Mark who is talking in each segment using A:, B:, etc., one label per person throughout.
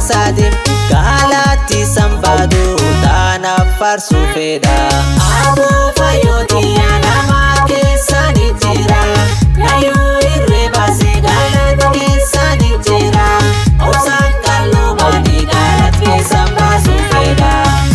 A: baasaatiin galatti sanbaatu taana farsu fedha. Aboo fayyootii nama keessanii jira yaayuu irree baasee galatti keessanii jira obsaan qal'oo baanii galatti keessan baasu fedha.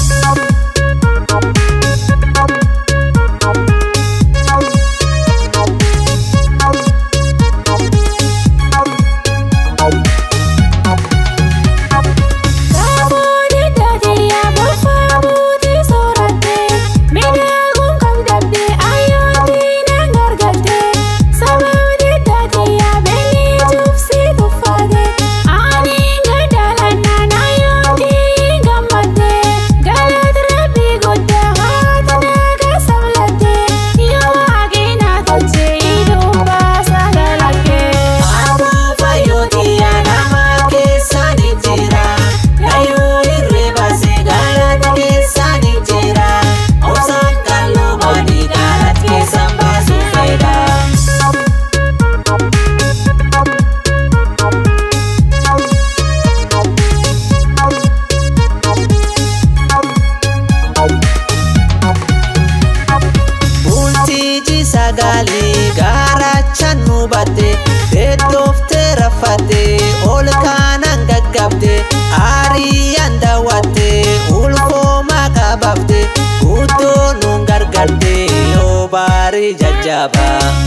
A: Sagalee gaarachaan nu batte beektooftee raffatte ol kaanaan gaggabde aariyaan daawwatte ulfoomaa qabafte guutuu nuun gargaarte yoo baarii jajjaba.